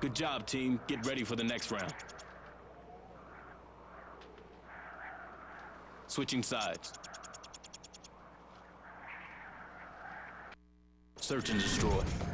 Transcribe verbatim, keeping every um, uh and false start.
Good job, team. Get ready for the next round. Switching sides. Search and destroy.